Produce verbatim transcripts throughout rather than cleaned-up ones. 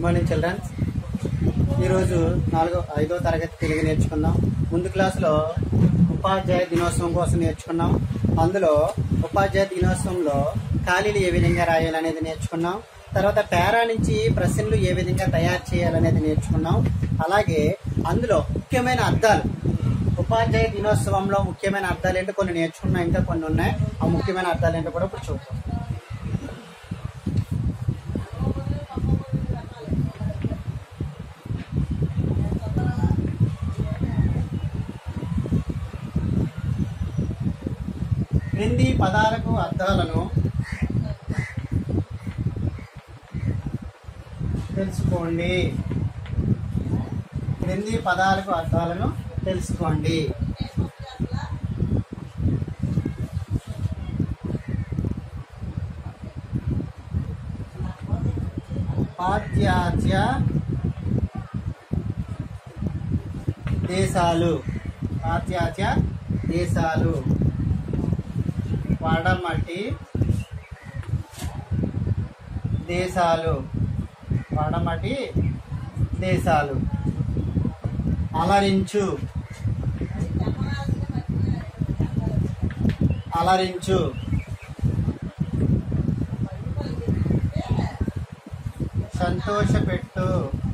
Morning children's. ఈరోజు నాలుగో ఐదో తరగతి తెలుగు నేర్చుకుందాం. ముందు క్లాసులో ఉపాధ్యాయ దినోత్సవం కోసం నేర్చుకున్నాం. అందులో ఉపాధ్యాయ దినోత్సవంలో ఖాళీలు ఏ విధంగా రాయాలనేది నేర్చుకున్నాం. తర్వాత పేరా నుంచి ప్రశ్నలు ఏ విధంగా తయారు చేయాలనేది నేర్చుకున్నాం. అలాగే అందులో ముఖ్యమైన అర్థాలు, ఉపాధ్యాయ దినోత్సవంలో ముఖ్యమైన అర్థాలు ఏంటో కొన్ని నేర్చుకున్నాం, ఇంకా కొన్ని ఉన్నాయి. ఆ ముఖ్యమైన అర్థాలు ఏంటో కూడా ఇప్పుడు చూద్దాం. క్రింది పదాలకు అర్థాలను తెలుసుకోండి. క్రింది పదాలకు అర్థాలను తెలుసుకోండి. పాశ్చాత్య దేశాలు, పాశ్చాత్య దేశాలు, పడమటి దేశాలు, పడమటి దేశాలు. అలరించు, అలరించు, సంతోషపెట్టు,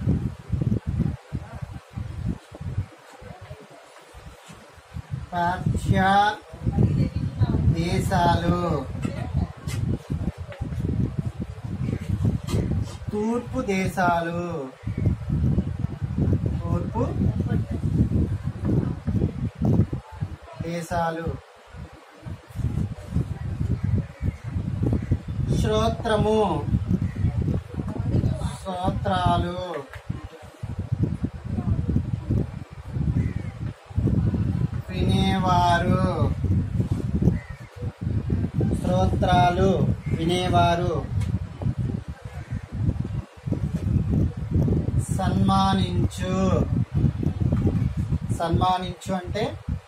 పాశ్చాత్య దేశాలు, తూర్పు దేశాలు, తూర్పు దేశాలు. శ్రోత్రము, స్తోత్రాలు, వినేవారు, స్తోత్రాలు వినేవారు. సన్మానించు, సన్మానించు అంటే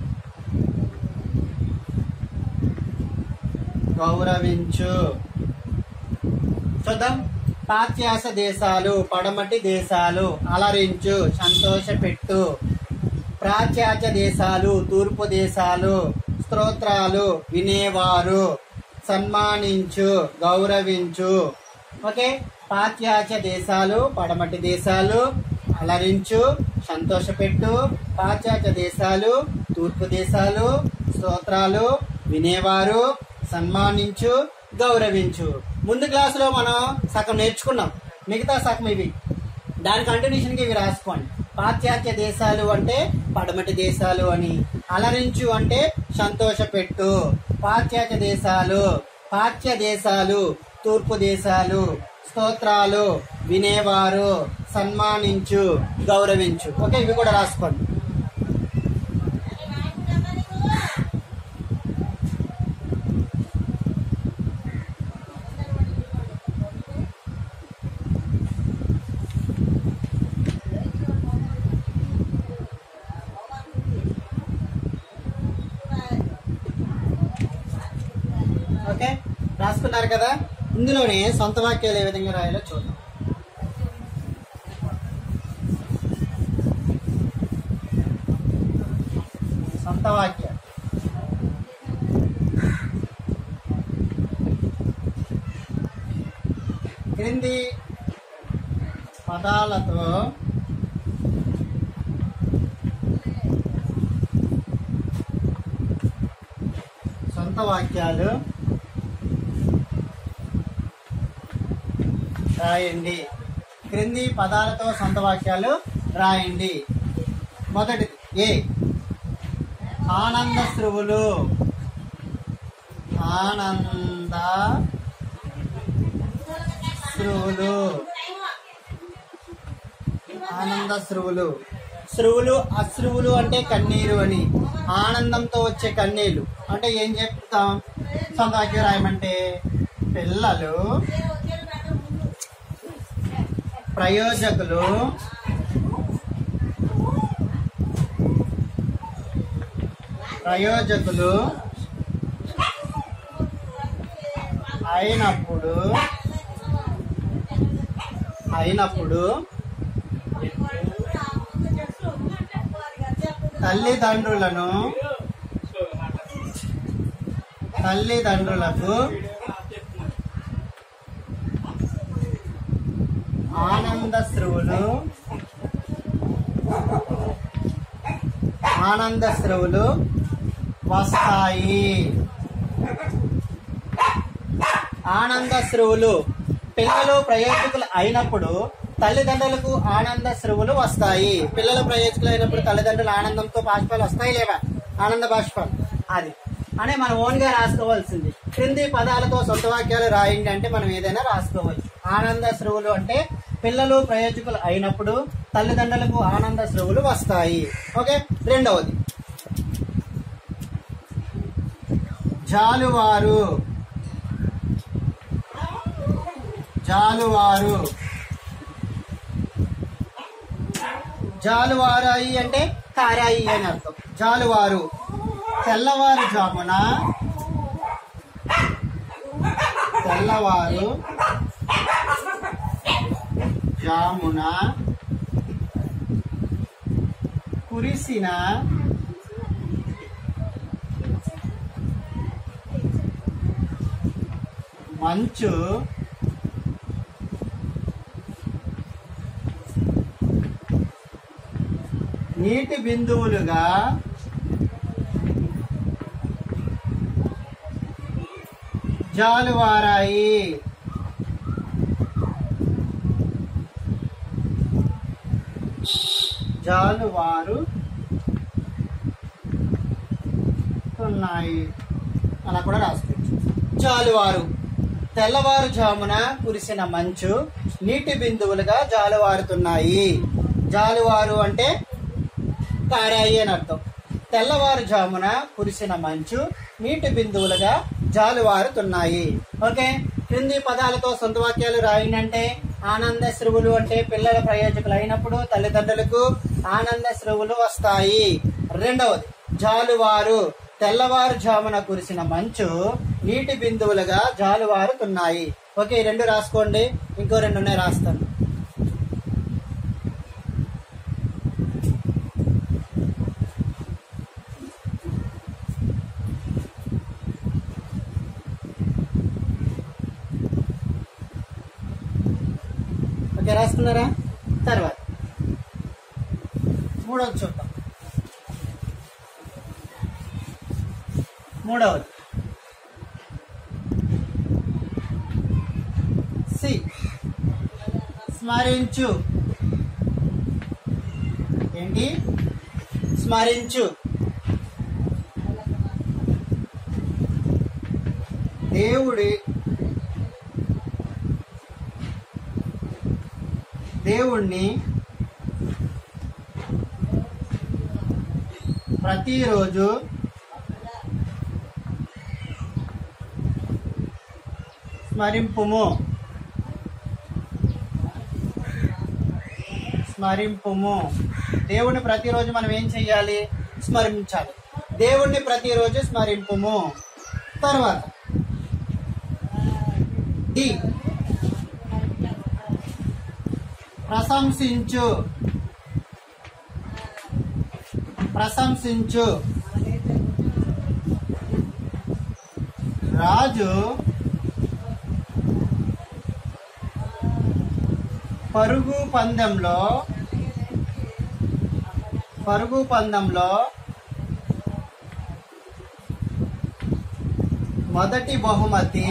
గౌరవించు. చూద్దాం. పాశ్చాత్య దేశాలు, పడమటి దేశాలు. అలరించు, సంతోషపెట్టు. పాశ్చాత్య దేశాలు, తూర్పు దేశాలు. స్తోత్రాలు వినేవారు. సన్మానించు, గౌరవించు. ఓకే. పాశ్చాత్య దేశాలు, పడమటి దేశాలు. అలరించు, సంతోషపెట్టు. పాశ్చాత్య దేశాలు, తూర్పు దేశాలు. స్తోత్రాలు వినేవారు. సన్మానించు, గౌరవించు. ముందు క్లాసులో మనం సగం నేర్చుకున్నాం, మిగతా సగం ఇవి. దాని కంటిన్యూషన్కి ఇవి రాసుకోండి. పాశ్చాత్య దేశాలు అంటే పడమటి దేశాలు అని, అలరించు అంటే సంతోషపెట్టు. పాశ్చాత్య దేశాలు, పాశ్చాత్య దేశాలు, తూర్పు దేశాలు. స్తోత్రాలు వినేవారు. సన్మానించు, గౌరవించు. ఓకే, ఇవి కూడా రాసుకోండి. ఓకే, రాసుకున్నారు కదా. ఇందులోనే సొంత వాక్యాలు ఏ విధంగా రాయాలో చూద్దాం. సొంత వాక్యాలు. క్రింది పదాలతో సొంత వాక్యాలు రాయండి. క్రింది పదాలతో సొంత వాక్యాలు రాయండి. మొదటిది ఏ, ఆనందశ్రువులు, ఆనంద శ్రువులు, ఆనందశ్రువులు. శ్రువులు, అశ్రువులు అంటే కన్నీరు అని. ఆనందంతో వచ్చే కన్నీళ్ళు అంటే ఏం చెప్తాం? సొంత వాక్యం రాయమంటే పిల్లలు, ప్రయోజకులు, ప్రయోజకులు అయినప్పుడు అయినప్పుడు తల్లిదండ్రులను తల్లిదండ్రులకు ఆనందశ్రువులు ఆనందశ్రువులు వస్తాయి. ఆనందశ్రువులు పిల్లలు ప్రయోజకులు అయినప్పుడు తల్లిదండ్రులకు ఆనందశ్రువులు వస్తాయి. పిల్లలు ప్రయోజకులు అయినప్పుడు తల్లిదండ్రులు ఆనందంతో బాష్పాలు వస్తాయి లేవా? ఆనంద బాష్పాలు అది అని మనం ఓన్ గా రాసుకోవాల్సింది. క్రింది పదాలతో సొంత వాక్యాలు రాయండి అంటే మనం ఏదైనా రాసుకోవచ్చు. ఆనందశ్రువులు అంటే పిల్లలు ప్రయోజకులు అయినప్పుడు తల్లిదండ్రులకు ఆనందశ్రువులు వస్తాయి. ఓకే. రెండవది జాలువారు. జాలువారు జాలువారాయి అంటే కారాయి అని అర్థం. జాలువారు తెల్లవారు జామున తెల్లవారు జామున కురిసిన మంచు నీటి బిందువులుగా జాలువారాయి. జాలువారు ఉన్నాయి అలా కూడా రాసుకోవచ్చు. జాలువారు తెల్లవారుజామున కురిసిన మంచు నీటి బిందువులుగా జాలువారుతున్నాయి. జాలువారు అంటే కారాయి అని అర్థం. తెల్లవారుజామున కురిసిన మంచు నీటి బిందువులుగా జాలువారుతున్నాయి. ఓకే. క్రింది పదాలతో సొంత వాక్యాలు రాయండి. ఆనందశ్రువులు అంటే పిల్లల ప్రయోజకులు అయినప్పుడు తల్లిదండ్రులకు ఆనందశ్రువులు వస్తాయి. రెండవది జాలువారు తెల్లవారుజామున కురిసిన మంచు నీటి బిందువులుగా జాలువారుతున్నాయి. ఓకే. రెండు రాసుకోండి. ఇంకో రెండునే రాస్తాను. ఓకే రాసుకున్నారా? తర్వాత మూడవది చూద్దాం. మూడవది సి స్మరించు. ఏంటి? స్మరించు. దేవుడి దేవుణ్ణి ప్రతిరోజు స్మరింపుము. స్మరింపుము. దేవుణ్ణి ప్రతిరోజు మనం ఏం చెయ్యాలి? స్మరించాలి. దేవుణ్ణి ప్రతిరోజు స్మరింపుము. తర్వాత డి ప్రశంసించు. ప్రశంసించు. రాజు పరుగు పందెంలో పరుగు పందెంలో మొదటి బహుమతి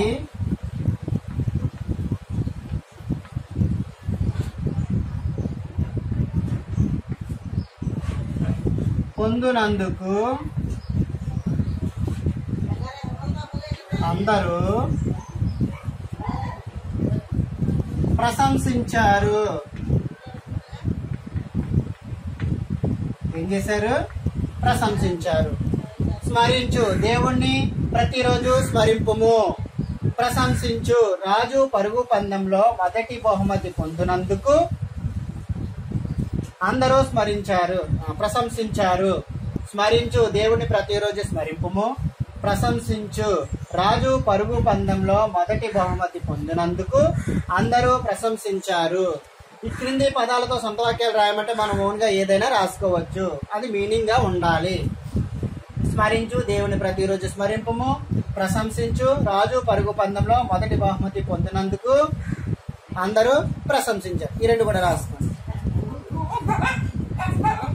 పొందునందుకు అందరూ ప్రశంసించారు. ఏం చేశారు? ప్రశంసించారు. స్మరించు. దేవుణ్ణి ప్రతిరోజు స్మరింపుము. ప్రశంసించు. రాజు పరుగు పందెంలో మొదటి బహుమతి పొందినందుకు అందరూ స్మరించారు ప్రశంసించారు. స్మరించు. దేవుణ్ణి ప్రతిరోజు స్మరింపుము. ప్రశంసించు. రాజు పరుగు పందెంలో మొదటి బహుమతి పొందినందుకు అందరూ ప్రశంసించారు. ఈ క్రింది పదాలతో సొంత వాక్యాలు రాయమంటే మనం ఓన్ గా ఏదైనా రాసుకోవచ్చు, అది మీనింగ్ గా ఉండాలి. స్మరించు, దేవుని ప్రతిరోజు స్మరింపము. ప్రశంసించు, రాజు పరుగు పందెంలో మొదటి బహుమతి పొందినందుకు అందరూ ప్రశంసించారు. ఈ రెండు కూడా రాసుకోండి.